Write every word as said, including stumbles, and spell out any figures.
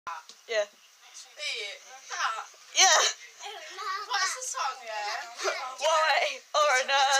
Yeah. That. Yeah. What's the song, yeah? Why or not?